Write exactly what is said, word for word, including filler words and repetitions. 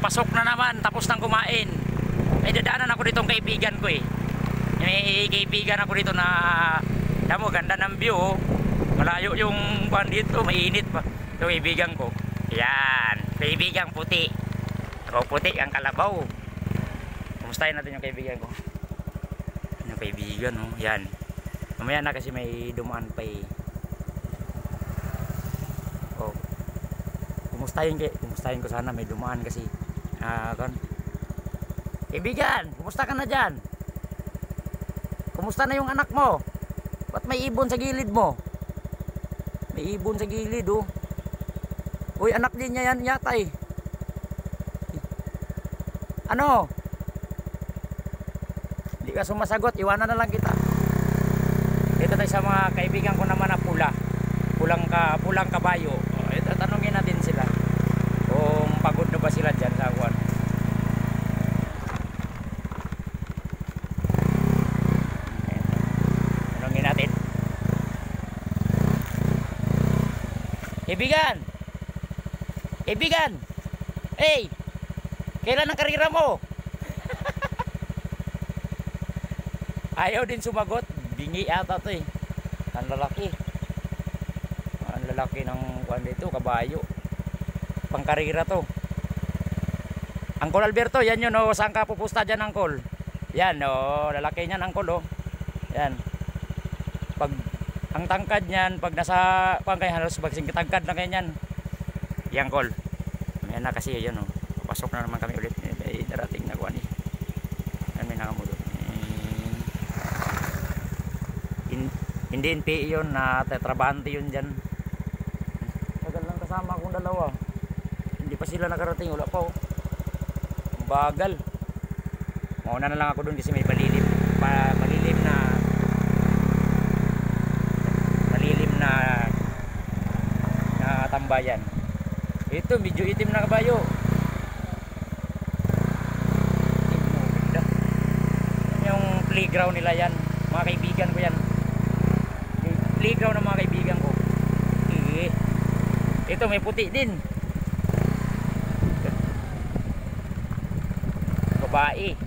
Papasok na naman, tapos nang kumain. May dadaanan ako dito ng kaibigan ko eh. May kaibigan ako dito na damo, ganda ng view oh. Malayo yung buwan dito, mainit pa. Ito kaibigan ko. Yan, kaibigan puti. Ako puti, ang kalabaw. Kumustahin natin yung kaibigan ko. Yung kaibigan oh, yan. Mamaya na kasi may dumaan pa eh. Oh. Kumustahin, kumustahin ko sana may dumaan kasi. Ah, kan. Kaibigan, kumusta ka na dyan? Kumusta na yung anak mo? Ba't may ibon sa gilid mo? May ibon sa gilid oh. Uy, anak din niya yan yata eh. Ano? Hindi ka sumasagot, iwanan na lang kita. Dito tayo sa mga kaibigan ko naman na pula. Pulang, ka, pulang kabayo. O, ito, tanungin natin sila. Kung pagod na ba sila dyan sa awan. Tanungin natin. Kaibigan! Kaibigan! Hey! Kailan ang karira mo? Ayaw din sumagot. Bingi ata to eh. Ang lalaki. Ang lalaki ng kuwan dito, kabayo. Pangkarira to. Angkol Alberto, yan yun oh. Saan ka pupusta dyan, Angkol? Yan oh, lalaki niyan, Angkol oh. Yan. Pag ang tangkad niyan, pag nasa kuwan kayo, halos bagsing tangkad na kayo niyan. Yan, Angkol. Yan na kasi yan oh. Papasok na naman kami ulit. May darating na kuwan eh. Yan, may nakamulo. Hindi N P A yun, na tetrabante yun dyan. Tagal lang kasama akong dalawa. Hindi pa sila nakarating, wala pa oh. Bagal. Mauna na lang ako dun kasi may malilim pa, malilim na malilim na na tambayan. Ito medyo itim na kabayo. Yung playground nila yan, mga kaibigan ko yan. Playground ng mga kaibigan ko. Okay. Ito may puti din. Babae.